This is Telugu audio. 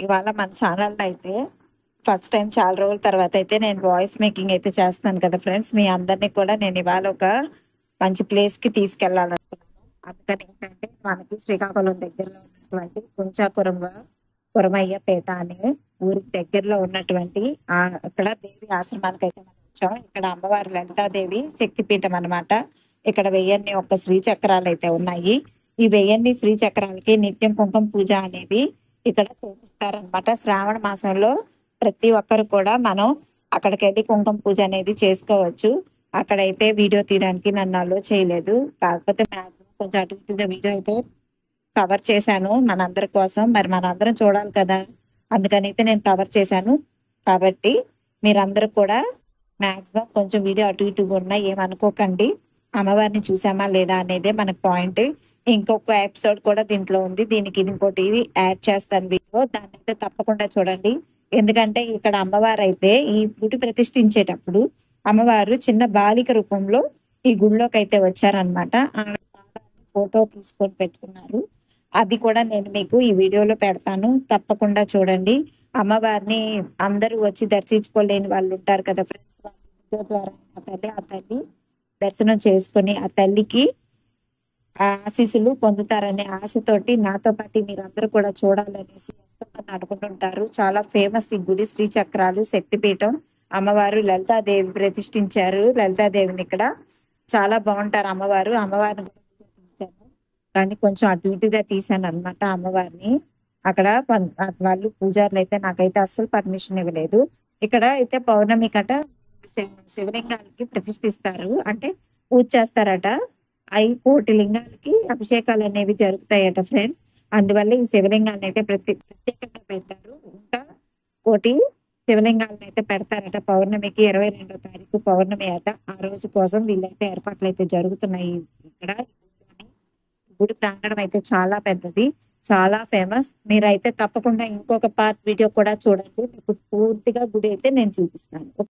ఇవాళ మన ఛానల్‌లో అయితే ఫస్ట్ టైమ్ చాలా రోజుల తర్వాత అయితే నేను వాయిస్ మేకింగ్ అయితే చేస్తున్నాను కదా ఫ్రెండ్స్. మీ అందరిని కూడా నేను ఇవాళ ఒక మంచి ప్లేస్‌కి తీసుకెళ్ళాలనుకున్నాను. అందుకని ఏంటంటే మనకి శ్రీకాకుళం దగ్గరలో ఉన్నటువంటి కురమయ్యపేట అనే ఊరికి దగ్గరలో ఉన్నటువంటి అక్కడ దేవి ఆశ్రమానికి అయితే మనం వచ్చాం. ఇక్కడ అమ్మవారు లలితాదేవి శక్తిపీఠం అన్నమాట. ఇక్కడ 1001 శ్రీచక్రాలు అయితే ఉన్నాయి. ఈ 1000 శ్రీచక్రాలకి నిత్యం కుంకుమ పూజ అనేది ఇక్కడ చేపిస్తారనమాట. శ్రావణ మాసంలో ప్రతి ఒక్కరు కూడా మనం అక్కడికెళ్ళి కుంకుమ పూజ అనేది చేసుకోవచ్చు. అక్కడైతే వీడియో తీయడానికి నన్ను అలో చేయలేదు. కాకపోతే మాక్సిమం కొంచెం అటు ఇటుగా వీడియో అయితే కవర్ చేశాను మనందరి కోసం. మరి మనందరం చూడాలి కదా! అందుకనైతే నేను కవర్ చేశాను. కాబట్టి మీరందరూ కూడా మాక్సిమం కొంచెం వీడియో అటు ఇటుగా ఉన్నా ఏమనుకోకండి. అమ్మవారిని చూసామా లేదా అనేదే మనకు పాయింట్. ఇంకొక ఎపిసోడ్ కూడా దీంట్లో ఉంది. దీనికి ఇది ఇంకోటి యాడ్ చేస్తాను వీడియో. దాన్నైతే తప్పకుండా చూడండి. ఎందుకంటే ఇక్కడ అమ్మవారైతే ఈ గుడి ప్రతిష్ఠించేటప్పుడు అమ్మవారు చిన్న బాలిక రూపంలో ఈ గుడిలోకైతే వచ్చారనమాట. ఆవిడ పాదాన్ని ఫోటో తీసుకొని పెట్టుకున్నారు. అది కూడా నేను మీకు ఈ వీడియోలో పెడతాను. తప్పకుండా చూడండి. అమ్మవారిని అందరూ వచ్చి దర్శించుకోలేని వాళ్ళు ఉంటారు కదా ఫ్రెండ్స్. వాళ్ళ వీడియో ద్వారా ఆ తల్లి దర్శనం చేసుకొని ఆ తల్లికి ఆశీస్సులు పొందుతారనే ఆశతోటి నాతో పాటు మీరందరూ కూడా చూడాలనేసి ఎంతో మంది అనుకుంటుంటారు. చాలా ఫేమస్ ఈ గుడి. శ్రీచక్రాలు శక్తిపీఠం. అమ్మవారు లలితాదేవి ప్రతిష్ఠించారు. లలితాదేవిని ఇక్కడ చాలా బాగుంటారు అమ్మవారు. అమ్మవారిని కూడా వీడియో తీశాను. కానీ కొంచెం అటు ఇటుగా తీశాను అనమాట అమ్మవారిని. అక్కడ వాళ్ళు పూజారులు అయితే నాకైతే అస్సలు పర్మిషన్ ఇవ్వలేదు. ఇక్కడ అయితే పౌర్ణమి కట శివలింగాలకి ప్రతిష్ఠిస్తారు. అంటే పూజ చేస్తారట. 5,00,00,000 లింగాలకి అభిషేకాలు అనేవి జరుగుతాయట ఫ్రెండ్స్. అందువల్ల ఈ శివలింగాలను అయితే ప్రత్యేకంగా పెట్టారు. ఇంకా 1,00,00,000 శివలింగాలను అయితే పెడతారట. పౌర్ణమికి 22వ తారీఖు పౌర్ణమి అట. ఆ రోజు కోసం వీళ్ళైతే ఏర్పాట్లు అయితే జరుగుతున్నాయి ఇక్కడ. గుడి ప్రాంగణం అయితే చాలా పెద్దది. చాలా ఫేమస్. మీరైతే తప్పకుండా ఇంకొక పార్ట్ వీడియో కూడా చూడండి. మీకు పూర్తిగా గుడి అయితే నేను చూపిస్తాను.